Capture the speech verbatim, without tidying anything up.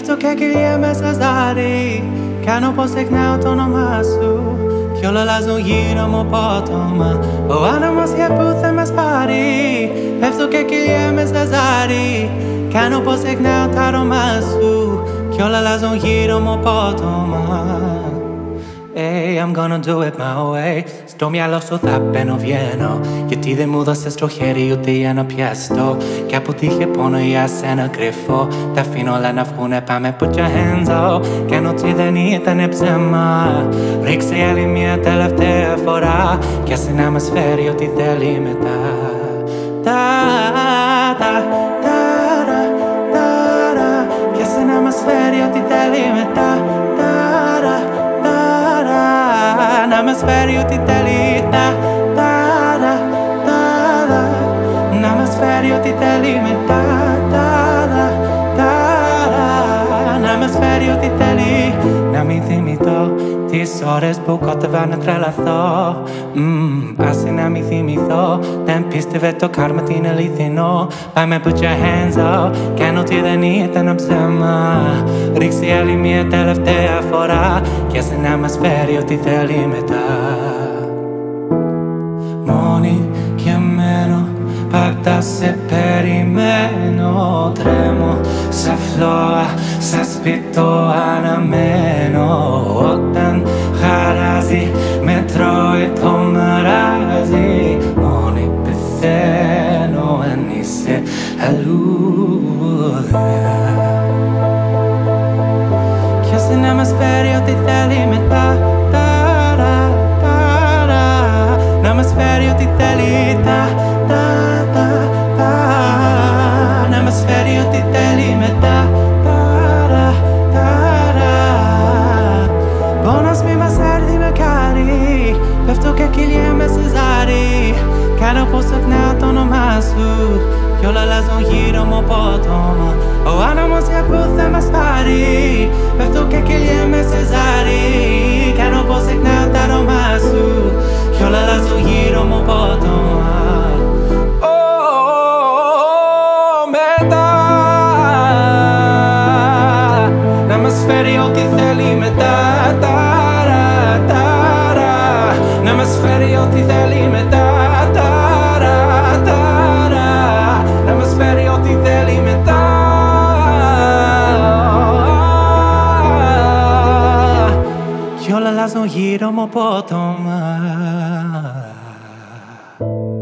Πέφτω και κυλιέμαι σαν Zari. Κάνω πως ξεχνάω το όνομά σου κι όλα αλλάζουν γύρω μου απότομα. Ο άνεμος για που θα μας πάρει. Πέφτω και κυλιέμαι σαν Zari. Κάνω πως ξεχνάω το άρωμά σου κι όλα αλλάζουν γύρω μου απότομα. Hey, I'm gonna do it my way. Στο μυαλό σου θα μπαίνω, βγαίνω. Γιατί δεν μου δώσες το χέρι ούτε για να πιαστώ. Κι από τι είχε πόνο για σένα κρυφό. Τα αφήνω όλα να βγουνε, πάμε put your hands up. Κι αν ό,τι δεν ήταν ψέμα, ρίξε άλλη μια τελευταία φορά. Κι ας να μας φέρει ό,τι θέλει μετά. Τα, τα, τα, τα, τα, τα. Κι ας να μας φέρει ό,τι θέλει μετά. Να μας φέρει ό,τι θέλει, τα, τα, τα, τα, τα. Να μας φέρει ό,τι θέλει μετά, τα, τα, τα, τα. Να μας φέρει ό,τι θέλει. Να μην θυμηθώ τις ώρες που κότευα να τρελαθώ. mm, Άσε να μην θυμηθώ. Δεν πίστευε το κάρμα την αληθινό. Πάμε put your hands up. Κι αν ό,τι δεν ήταν ψέμα, ρίξε άλλη μια τελευταία φορά. Κι άσε να μας φέρει ό,τι θέλει μετά. Μόνη και μένω, πάντα σε περιμένω. Τρέμω σαν φλόγα, σαν σπιτό αναμένω. Όταν χαράζει, με τρώει το μαράζι. Μόνη πεθαίνω αν είσαι αλλού. Κι άσε να μας φέρει ό,τι θέλει μετά. Ταρα, ταρα. Να μας φέρει ό,τι θέλει. Τα, τα, τα, τα. Να μας φέρει ό,τι θέλει μετά. Ταρα, ταρα. Πόνος μη μας έρθει με κάρι. Πέφτω και κυλιέμαι σε Zari. Κάνω πως ξεχνάω το όνομά σου κι όλα αλλάζουν γύρω μου απότομα. Ο άνεμος για που θα μας πάρει. Πέφτω και κυλιέμαι σε Zari. Κάνω πως ξεχνάω το άρωμά σου κι όλα αλλάζουν γύρω μου απότομα. Μετά να μας φέρει ό,τι θέλει μετά. Ταρα, ταρα. Να μας φέρει ό,τι θέλει μετά. Κι όλα αλλάζουν γύρω μου απότομα.